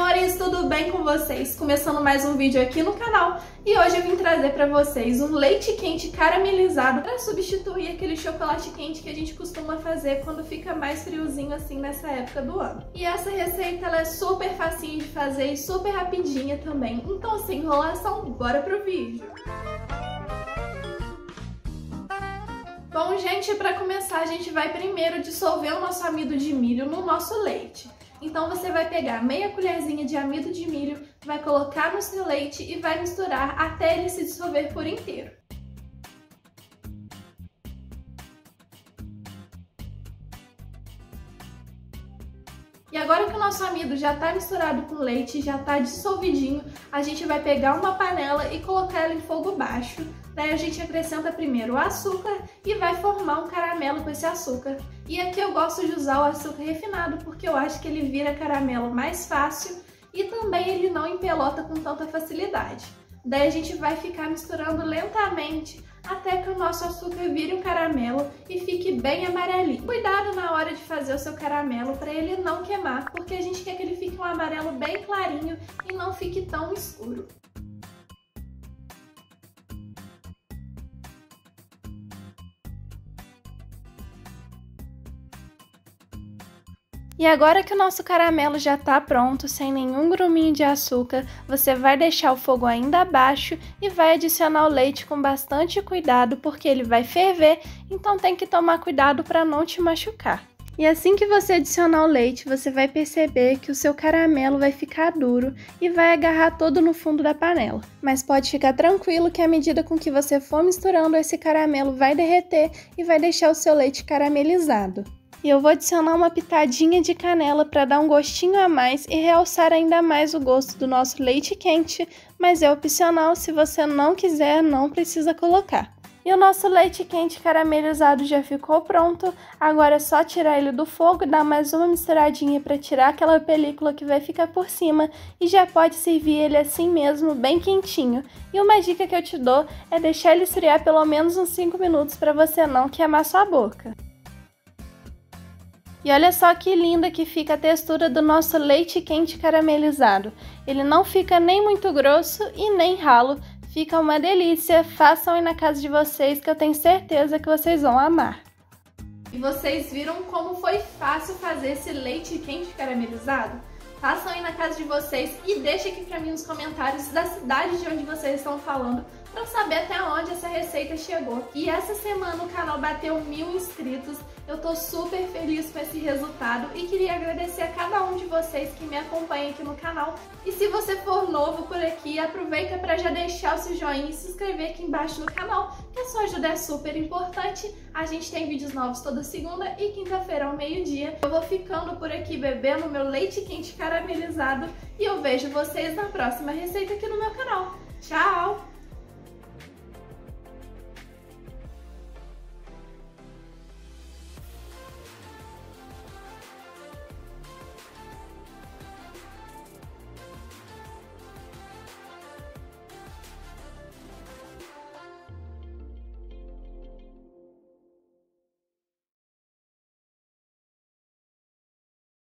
amores, tudo bem com vocês? Começando mais um vídeo aqui no canal e hoje eu vim trazer pra vocês um leite quente caramelizado para substituir aquele chocolate quente que a gente costuma fazer quando fica mais friozinho assim nessa época do ano. E essa receita ela é super facinho de fazer e super rapidinha também, então sem enrolação, bora pro vídeo! Bom, gente, para começar a gente vai primeiro dissolver o nosso amido de milho no nosso leite. Então você vai pegar meia colherzinha de amido de milho, vai colocar no seu leite e vai misturar até ele se dissolver por inteiro. E agora que o nosso amido já está misturado com leite, já está dissolvidinho, a gente vai pegar uma panela e colocar ela em fogo baixo. Daí a gente acrescenta primeiro o açúcar e vai formar um caramelo com esse açúcar. E aqui eu gosto de usar o açúcar refinado porque eu acho que ele vira caramelo mais fácil e também ele não empelota com tanta facilidade. Daí a gente vai ficar misturando lentamente até que o nosso açúcar vire um caramelo e fique bem amarelinho. Cuidado na hora de fazer o seu caramelo para ele não queimar, porque a gente quer que ele fique um amarelo bem clarinho e não fique tão escuro. E agora que o nosso caramelo já está pronto, sem nenhum gruminho de açúcar, você vai deixar o fogo ainda baixo e vai adicionar o leite com bastante cuidado, porque ele vai ferver, então tem que tomar cuidado para não te machucar. E assim que você adicionar o leite, você vai perceber que o seu caramelo vai ficar duro e vai agarrar todo no fundo da panela. Mas pode ficar tranquilo que à medida com que você for misturando, esse caramelo vai derreter e vai deixar o seu leite caramelizado. E eu vou adicionar uma pitadinha de canela para dar um gostinho a mais e realçar ainda mais o gosto do nosso leite quente, mas é opcional, se você não quiser, não precisa colocar. E o nosso leite quente caramelizado já ficou pronto, agora é só tirar ele do fogo, dar mais uma misturadinha para tirar aquela película que vai ficar por cima e já pode servir ele assim mesmo, bem quentinho. E uma dica que eu te dou é deixar ele esfriar pelo menos uns 5 minutos para você não queimar sua boca. E olha só que linda que fica a textura do nosso leite quente caramelizado. Ele não fica nem muito grosso e nem ralo, fica uma delícia. Façam aí na casa de vocês que eu tenho certeza que vocês vão amar. E vocês viram como foi fácil fazer esse leite quente caramelizado? Façam aí na casa de vocês e deixem aqui pra mim nos comentários da cidade de onde vocês estão falando, para saber até onde essa receita chegou. E essa semana o canal bateu 1000 inscritos, eu tô super feliz com esse resultado e queria agradecer a cada um de vocês que me acompanha aqui no canal. E se você for novo por aqui, aproveita para já deixar o seu joinha e se inscrever aqui embaixo no canal, que a sua ajuda é super importante. A gente tem vídeos novos toda segunda e quinta-feira ao meio-dia. Eu vou ficando por aqui bebendo meu leite quente caramelizado e eu vejo vocês na próxima receita aqui no meu canal.